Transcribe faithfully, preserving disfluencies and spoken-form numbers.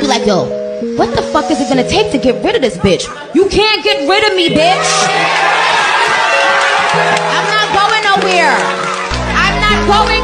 like, yo, what the fuck is it gonna take to get rid of this bitch? You can't get rid of me, bitch. I'm not going nowhere. I'm not going